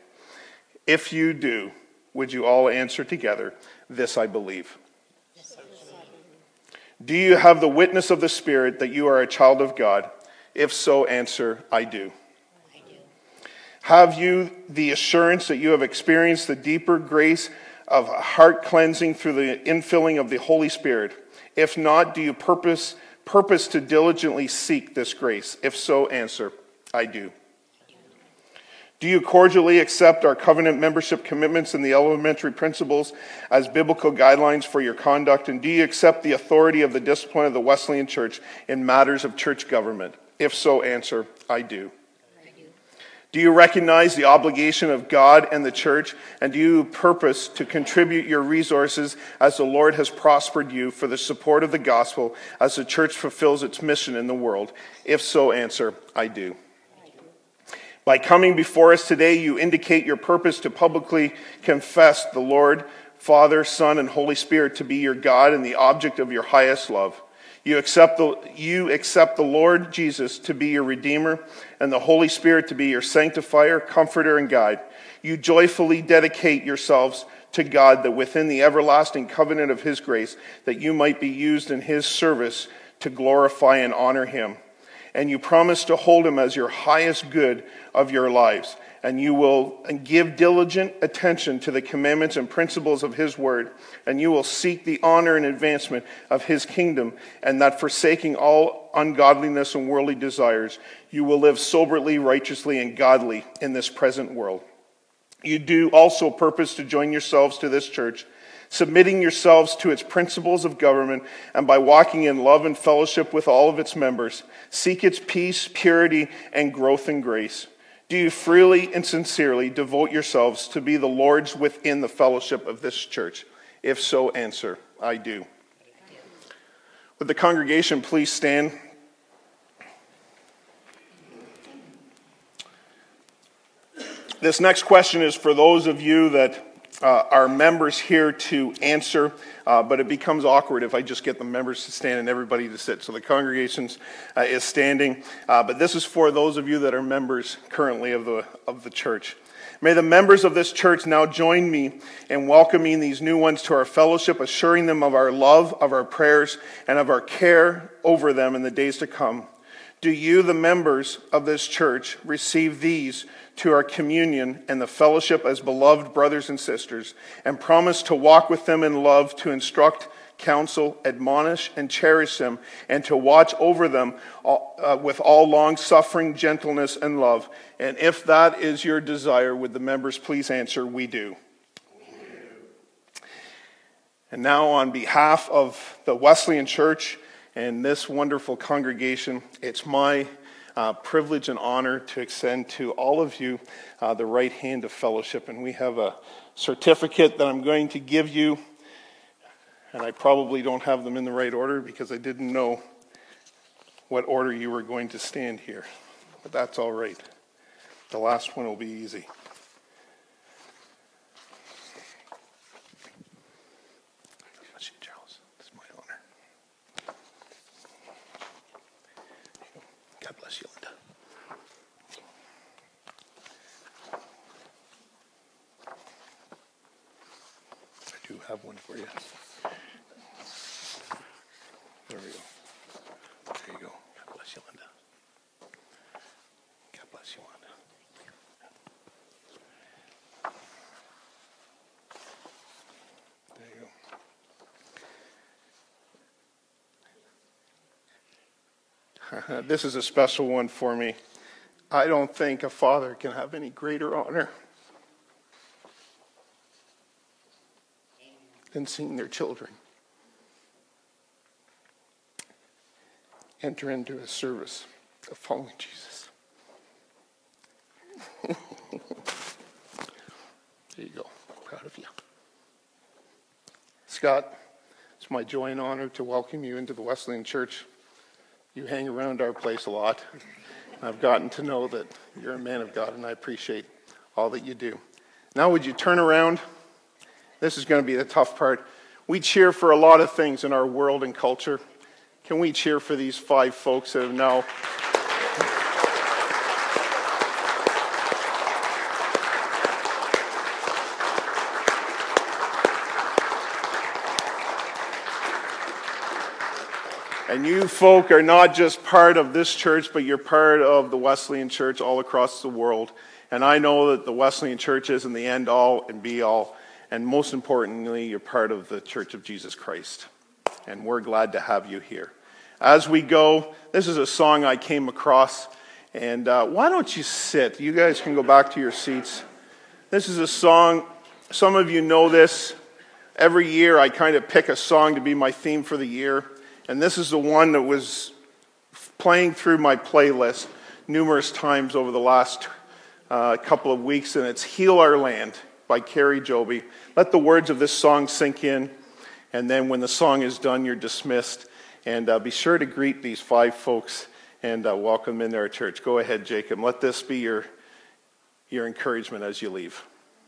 If you do, would you all answer together, "This I believe"? Do you have the witness of the Spirit that you are a child of God? If so, answer, "I do." Have you the assurance that you have experienced the deeper grace of heart cleansing through the infilling of the Holy Spirit? If not, do you purpose to diligently seek this grace? If so, answer, "I do." Do you cordially accept our covenant membership commitments and the elementary principles as biblical guidelines for your conduct? And do you accept the authority of the discipline of the Wesleyan Church in matters of church government? If so, answer, "I do." Do you recognize the obligation of God and the church, and do you purpose to contribute your resources as the Lord has prospered you for the support of the gospel as the church fulfills its mission in the world? If so, answer, "I do." By coming before us today, you indicate your purpose to publicly confess the Lord, Father, Son, and Holy Spirit to be your God and the object of your highest love. You accept the Lord Jesus to be your Redeemer and the Holy Spirit to be your sanctifier, comforter, and guide. You joyfully dedicate yourselves to God, that within the everlasting covenant of his grace, that you might be used in his service to glorify and honor him. And you promise to hold him as your highest good of your lives. And you will give diligent attention to the commandments and principles of his word. And you will seek the honor and advancement of his kingdom. And that forsaking all ungodliness and worldly desires, you will live soberly, righteously, and godly in this present world. You do also purpose to join yourselves to this church, submitting yourselves to its principles of government, and by walking in love and fellowship with all of its members, seek its peace, purity, and growth in grace. Do you freely and sincerely devote yourselves to be the Lord's within the fellowship of this church? If so, answer, "I do." Would the congregation please stand? This next question is for those of you that are members here to answer, but it becomes awkward if I just get the members to stand and everybody to sit. So the congregation is standing, but this is for those of you that are members currently of the church. May the members of this church now join me in welcoming these new ones to our fellowship, assuring them of our love, of our prayers, and of our care over them in the days to come. Do you, the members of this church, receive these to our communion and the fellowship as beloved brothers and sisters, and promise to walk with them in love, to instruct, counsel, admonish, and cherish them, and to watch over them with all long-suffering, gentleness, and love. And if that is your desire, would the members please answer, we do. And now on behalf of the Wesleyan Church and this wonderful congregation, it's my privilege and honor to extend to all of you the right hand of fellowship. And we have a certificate that I'm going to give you. And I probably don't have them in the right order because I didn't know what order you were going to stand here. But that's all right. The last one will be easy. Bless you, Charles. It's my honor. God bless you, Linda. I do have one for you. There we go. There you go. God bless you, Linda. God bless you, Wanda. There you go. This is a special one for me. I don't think a father can have any greater honor than seeing their children enter into a service of following Jesus. There you go. Proud of you. Scott, it's my joy and honor to welcome you into the Wesleyan Church. You hang around our place a lot. I've gotten to know that you're a man of God, and I appreciate all that you do. Now would you turn around? This is going to be the tough part. We cheer for a lot of things in our world and culture. Can we cheer for these 5 folks that have now... And you folk are not just part of this church, but you're part of the Wesleyan Church all across the world. And I know that the Wesleyan Church isn't the end all and be all. And most importantly, you're part of the Church of Jesus Christ. And we're glad to have you here. As we go, this is a song I came across. And why don't you sit? You guys can go back to your seats. This is a song, some of you know this. Every year I kind of pick a song to be my theme for the year. And this is the one that was playing through my playlist numerous times over the last couple of weeks. And it's Heal Our Land by Carrie Joby. Let the words of this song sink in. And then when the song is done, you're dismissed. And be sure to greet these 5 folks and welcome them into our church. Go ahead, Jacob. Let this be your encouragement as you leave.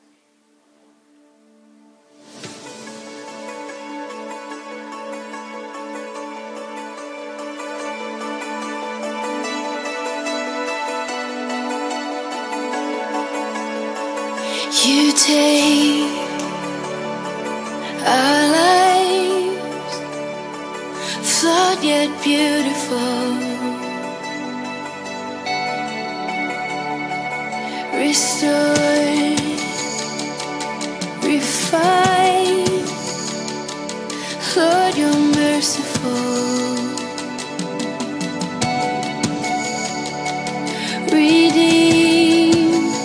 You take our lives, flawed yet beautiful, restored, refined. Lord, you're merciful, redeem,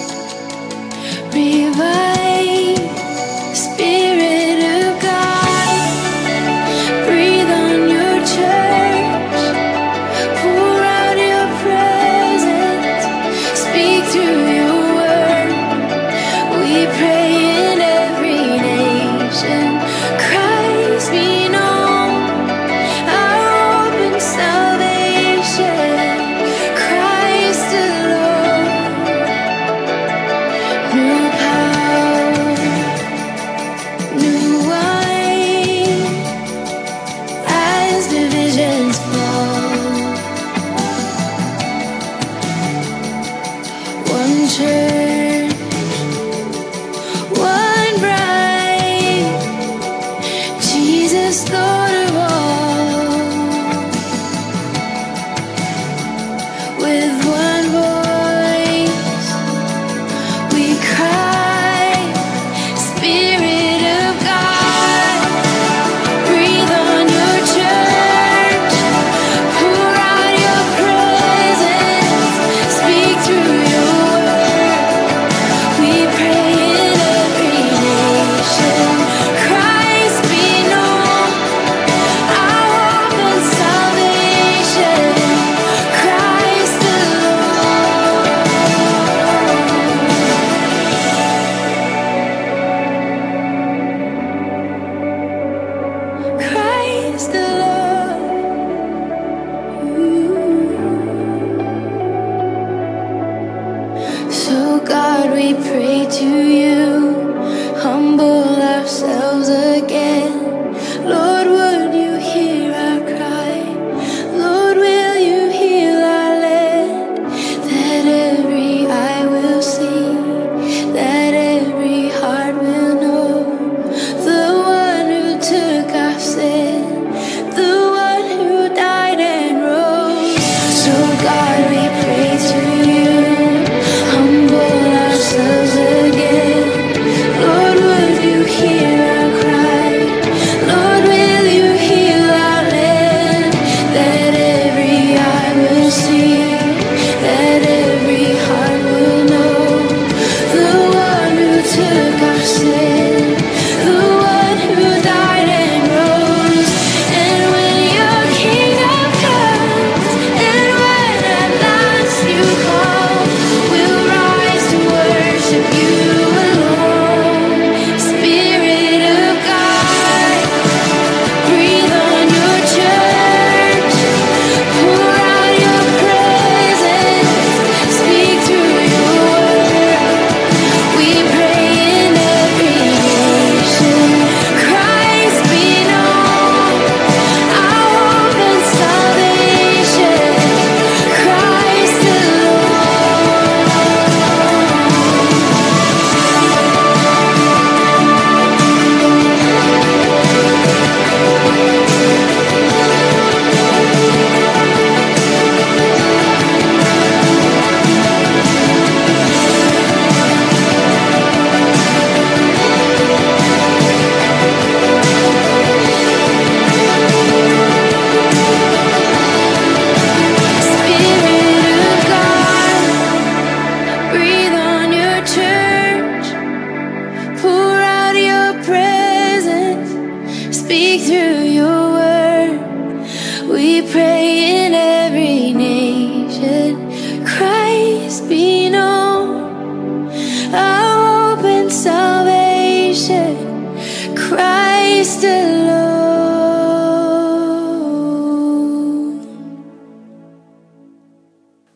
revive, Spirit of God, breathe on your church, pour out your presence, speak through your word. We pray in every nation, Christ be known, our hope and salvation, Christ alone. New power, new wine, as divisions fall. One church, one bride, Jesus Lord of all. With one voice we cry, Spirit of God, breathe on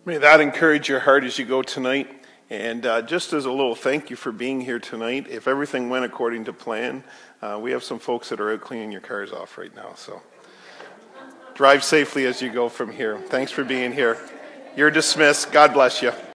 May that encourage your heart as you go tonight. And just as a little thank you for being here tonight, if everything went according to plan, we have some folks that are out cleaning your cars off right now. So drive safely as you go from here. Thanks for being here. You're dismissed. God bless you.